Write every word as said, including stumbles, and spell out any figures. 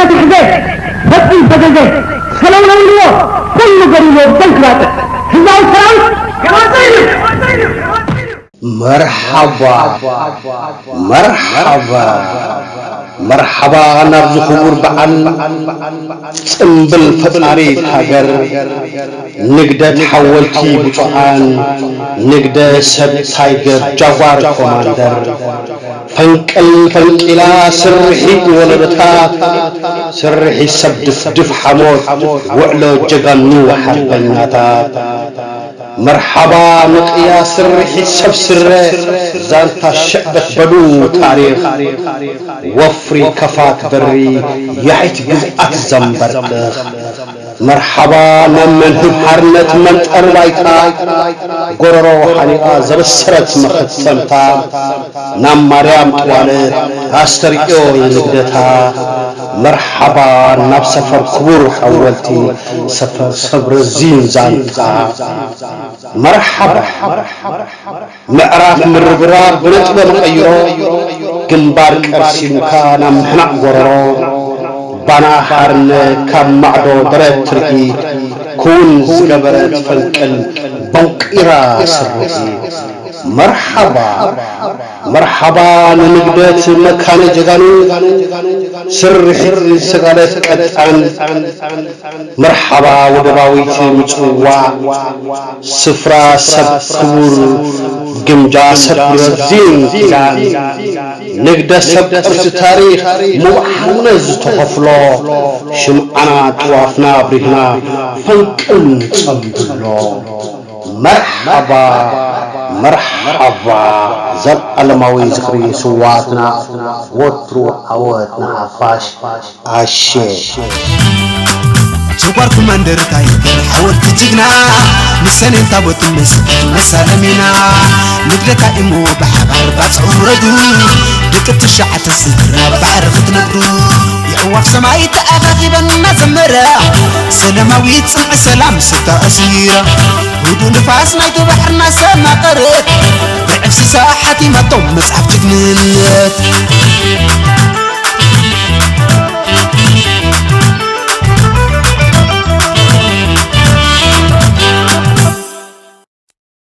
تحزين بطل بجزين سلام الله كل قريب بنكرات هزاو سلام مرحبا مرحبا مرحبا نرزقور بعن تنبل فطاري حجر نقدر حولتي بطعان نقدر سب تايجر جوار كوماندر فنكل فنكلا سرحي ولدتا سرحي سبدف دف حمود وعلو جغنو وحربناتا مرحبا نقيا سرحي سب سره زانتا شعبت بدو تاريخ وفري كفاك بري يحيت قزعت زنبرق مرحبا نمن حرنت من تربايتا قررو حنيقا زبسرت مختمتا نام مريم طوالت استريو يلقدتا مرحبا ناب سفر كبور حولتي سفر صبر الزين زانتا مرحبا معراف من ربراب بنتبه مقيرو جنبار كرسي مكانا محنع قررو بانا حارن كم معدو درد تركي كون زقبرت فنكل بوقيرا سرتي مرحبا مرحبا ننقدت مكان جغانو سر حر سقالت قطعن مرحبا ودباويت مجوا سفرا سبكور جمجا سبر زين كان نقد سب قرص تاريخ موحنز تخفلو شمعنا توافنا برهنا فنقل صبلو مرحبا مرحبا زب علماوي زخري سواتنا وطرو عواتنا عفاش عشي سوبر كوماندر تايجر حاول تجينا نسنين تابوت مس مسالمينا نقلتا إمو بحبار باتعو ردو دكت الشعة السدرة بعرف تنقدو يعوف سماي تأغاغي بنا زمرة سلماوي تسمع سلام ستة أسيرة هدو نفاس نايتو بحرنا سما قرت بعفس ساحتي ما طم مسعف جنينيت